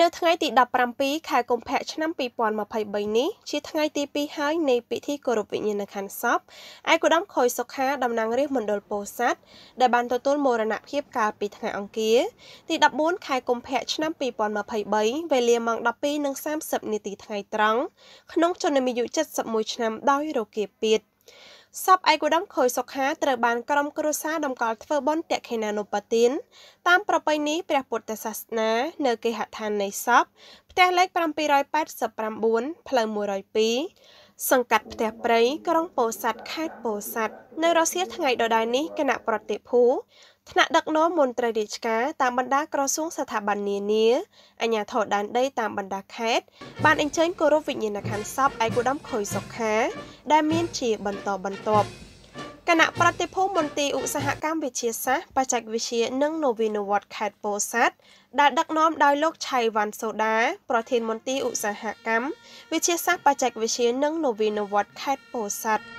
នៅថ្ងៃទី17ខែកុម្ភៈឆ្នាំ2023នេះជាថ្ងៃទី2ហើយនៃពិធីគោរពវិញ្ញាណក្ខន្ធសពឯកឧត្តមខុយសុខាតំណាងរាស្ត្រមណ្ឌលពោធិ៍សាត់ដែលបានទទួលមរណភាពកាលពីថ្ងៃអង្គារទី14ខែកុម្ភៈឆ្នាំ2023វេលាម៉ោង 12:30 នាទីថ្ងៃត្រង់ក្នុងជំនាមអាយុ71ឆ្នាំដោយរោគាពៀតសពឯកឧត្តមខុយសុខាត្រូវបានក្រុមគ្រួសារតម្កល់ធ្វើបុណ្យតេខេណានុបទានតាមប្រពៃណីព្រះពុទ្ធសាសនានៅគេហដ្ឋាននៃសពផ្ទះលេខ789ផ្លូវ102សង្កាត់ផ្ទះព្រៃក្រុងពោធិ៍សាត់ខេត្តពោធិ៍សាត់នៅរសៀលថ្ងៃដដែលនេះគណៈប្រតិភូថ្នាក់ដឹកនាំមន្ត្រីរាជការតាមបណ្ដាក្រសួងស្ថាប័ននានាអាជ្ញាធរដែនដីតាមបណ្ដាខេត្តបានអញ្ជើញគោរពវិញ្ញាណក្ខន្ធសពឯកឧត្តមខុយសុខាដែលមានជាបន្តបន្ទាប់គណៈប្រតិភូមន្ទីរឧស្សាហកម្មវិទ្យាសាស្ត្របច្ចេកវិទ្យានិងនវានុវត្តន៍ខេត្តពោធិ៍សាត់ដែលដឹកនាំដោយលោកឆៃវ៉ាន់សូដាប្រធានមន្ទីរឧស្សាហកម្មវិទ្យាសាស្ត្របច្ចេកវិទ្យានិងនវានុវត្តន៍ខេត្តពោធិ៍សាត់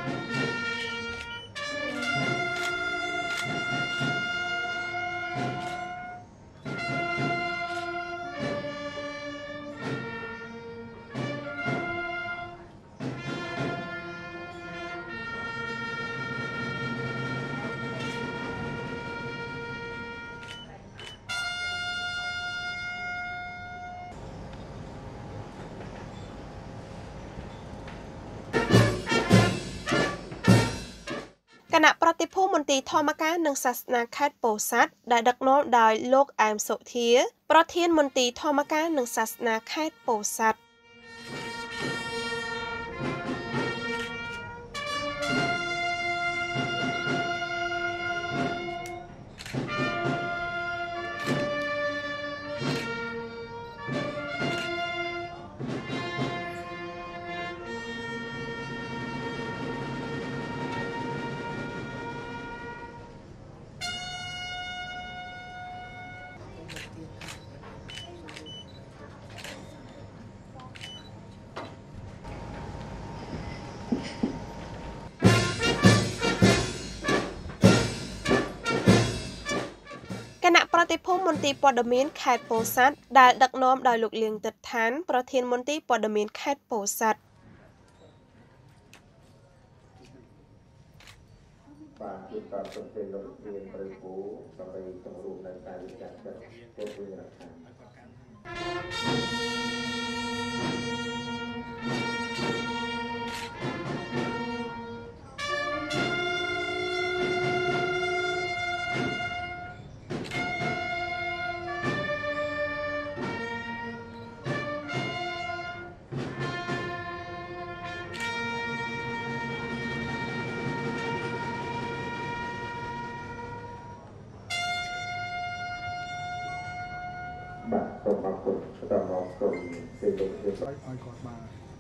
គណៈប្រតិភូមន្ទីរធម្មការនិងសាសនាខេត្តពោធិ៍សាត់ដែលដឹកនាំដោយលោកអែមសុធាប្រធានមន្ទីរធម្មការនិងសាសនាខេត្តពោធិ៍សាត់គណៈប្រតិភូមន្ទីរព័ត៌មានខេត្តពោធិ៍សាត់ដែលដឹកនាំដោយលោកលៀងទិតឋានប្រធានមន្ទីរព័ត៌មានខេត្តពោធិ៍សាត់បាទជួបការប្រជែងលោករៀនប្រពូដើម្បីចូលរួមនៅការវិចារចិត្តពុទ្ធវិញ្ញាណក្ខន្ធបាទសូមអរគុណដល់មកសូមសេចក្ដីឲ្យគាត់បាន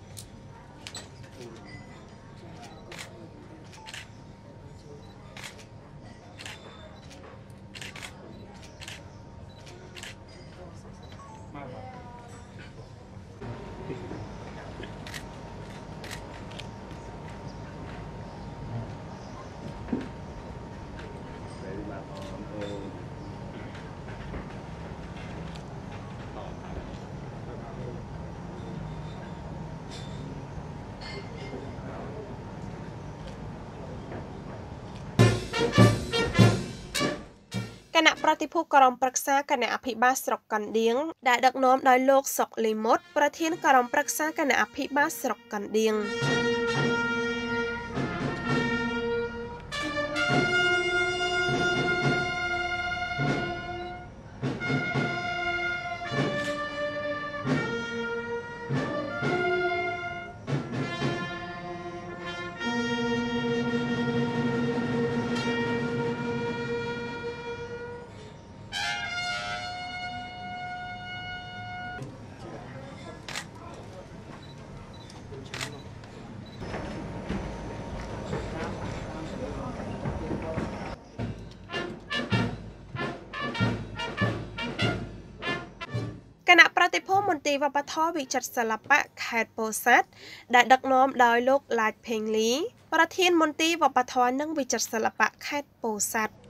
គណៈប្រតិភូក្រុមប្រឹក្សាគណៈអភិបាលស្រុកកណ្ដៀងដែលដឹកនាំដោយលោកសុកលីមុតប្រធានក្រុមប្រឹក្សាគណៈអភិបាលស្រុកកណ្ដៀងគណៈប្រតិភូមន្ទីរវប្បធម៌វិចិត្រសិល្បៈខេត្តពោធិ៍សាត់ដែលដឹកនាំដោយលោកឡាច ផេងលីប្រធានមន្ទីរវប្បធម៌និងវិចិត្រសិល្បៈខេត្តពោធិ៍សាត់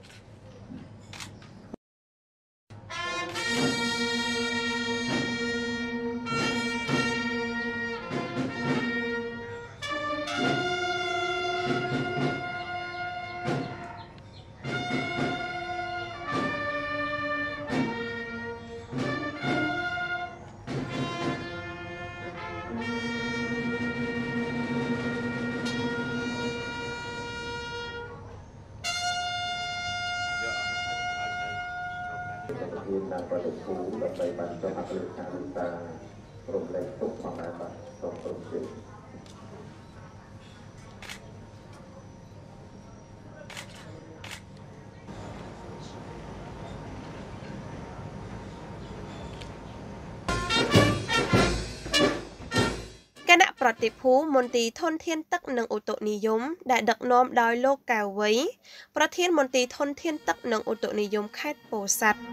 ប្រធាននិងប្រតិភូដើម្បីបានចុះអត្ថលេខាវិសាក្រុមលេខទុកផងដែរបាទសូមគ្រប់ជឿគណៈប្រតិភូមន្ទីរធនធានទឹកនិងឧតុនិយមដែលដឹកនាំដោយលោកកៅវៃប្រធានមន្ទីរធនធានទឹកនិងឧតុនិយមខេត្តពោធិ៍សាត់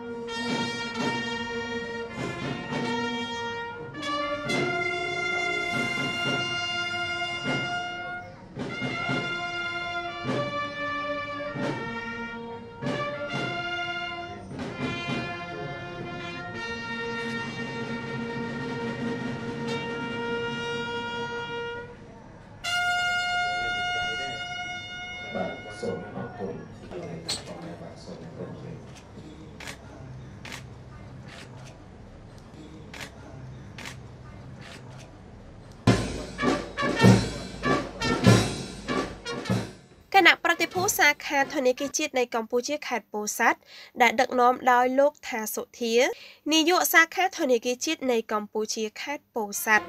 បាទសូមអរគុណបាទសូមអរគុណគណៈប្រតិភូសាខាធនាគារជាតិនៃកម្ពុជាខេត្តពោធិ៍សាត់ដែលដឹកនាំដោយលោកថាសុធានាយកសាខាធនាគារជាតិនៃកម្ពុជាខេត្តពោធិ៍សាត់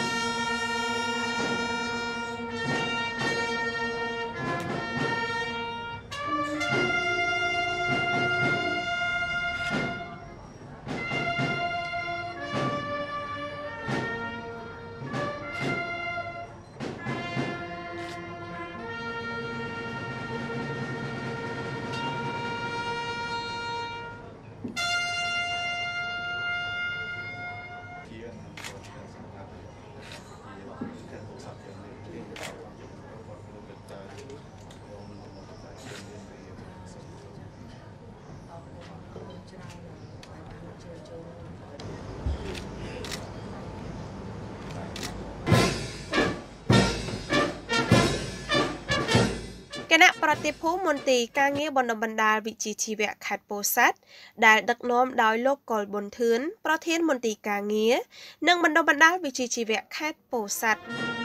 គណៈប្រតិភូមន្ទីរការងារបណ្ដុំបណ្ដាលវិជ្ជាជីវៈខេត្តពោធិ៍សាត់ដែលដឹកនាំដោយលោកកុលប៊ុនធឿនប្រធានមន្ទីរការងារនិងបណ្ដុំបណ្ដាលវិជ្ជាជីវៈខេត្តពោធិ៍សាត់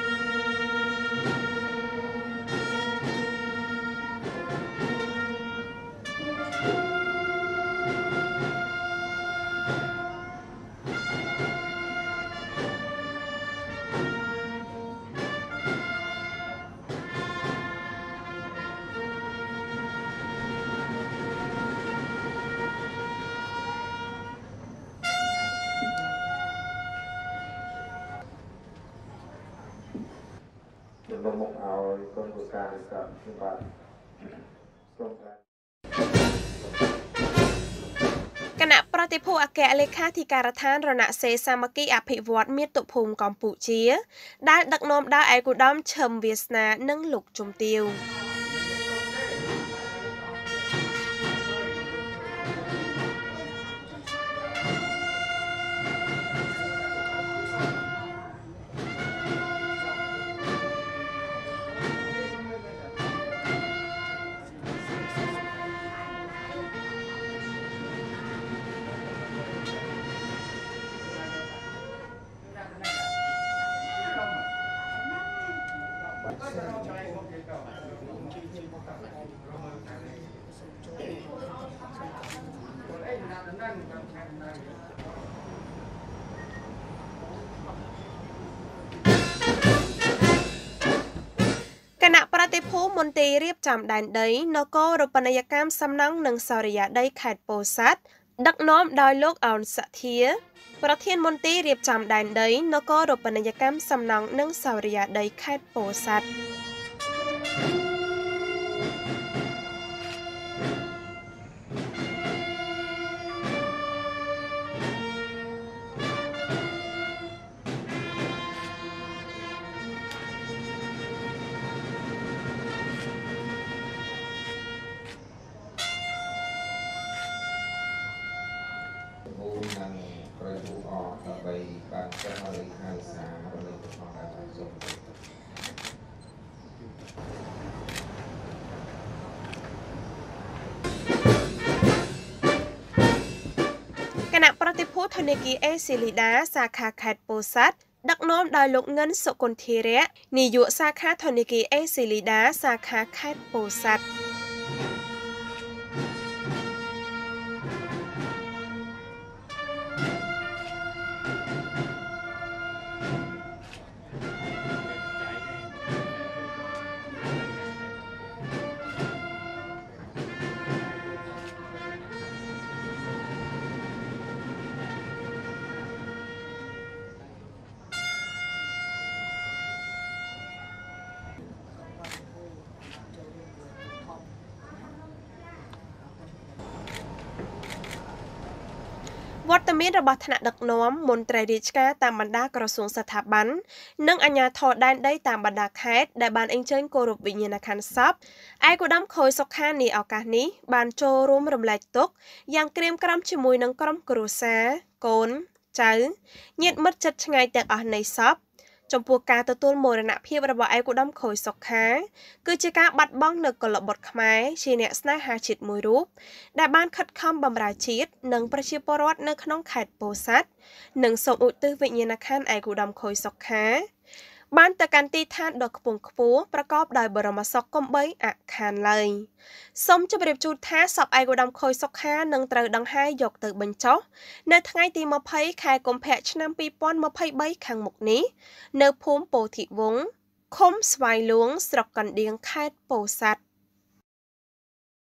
លោកមកឲ្យគុណការវិសាបាទសូមគណៈប្រតិភូអគ្គលេខាធិការដ្ឋានរណសេរីសាមគ្គីអភិវឌ្ឍមាតុភូមិកម្ពុជាដែលដឹកនាំដោយឯកឧត្តមឈឹមវាសនានិងលោកជំទាវ គណៈប្រតិភូមន្ទីររៀបចំដែនដីនគររូបនីយកម្មសំណង់និងសរិយាដីខេត្តពោធិ៍សាត់ដឹកនាំដោយលោកអោនសធាប្រធានមន្ទីររៀបចំដែនដីនគររូបនីយកម្មសំណង់និងសរិយាដីខេត្តពោធិ៍សាត់និងប្រយុទ្ធអរដើម្បីបានចុះអត្ថលេខាវិសារំលឹកផងដែរសូមគណៈប្រតិភូធនាគារអេស៊ីលីដាសាខាខេត្តពោធិ៍សាត់ដឹកនាំដោយលោកងិនសុគន្ធារៈនាយកសាខាធនាគារអេស៊ីលីដាសាខាខេត្តពោធិ៍សាត់គវត្តមានរបស់ថ្នាក់ដឹកនាំមន្ត្រីរាជការតាមបណ្ដាក្រសួងស្ថាប័ននិងអាជ្ញាធរដែនដីតាមបណ្ដាខេត្តដែលបានអញ្ជើញគោរពវិញ្ញាណក្ខន្ធសពឯកឧត្តមខុយសុខានាឱកាសនេះបានចូលរួមរំលែកទុក្ខយ៉ាងក្រៀមក្រំជាមួយនឹងក្រុមគ្រួសារកូនចៅញាតិមិត្តជិតឆ្ងាយទាំងអស់នៃសពចំពោះការទទួលមរណភាពរបស់ឯកឧត្តមខុយសុខាគឺជាការបាត់បង់នូវកុលបុត្រខ្មែរជាអ្នកស្នេហាជាតិមួយរូបដែលបានខិតខំបម្រើជាតិនិងប្រជាពលរដ្ឋនៅក្នុងខេត្តពោធិ៍សាត់និងសូមឧទ្ទិសវិញ្ញាណក្ខន្ធឯកឧត្តមខុយសុខាបានទៅកាន់ទីឋានដ៏ខ្ពង់ខ្ពស់ប្រកបដោយបរមសុខកំបីអខានឡើយសូមជម្រាបជូនថាសពឯកឧត្តមខុយសុខានឹងត្រូវដង្ហែយកទៅបញ្ចុះនៅថ្ងៃទី20ខែកុម្ភៈឆ្នាំ2023ខាងមុខនេះនៅភូមិពោធិវង្សឃុំស្វាយលួងស្រុកកណ្ដៀងខេត្តពោធិ៍សាត់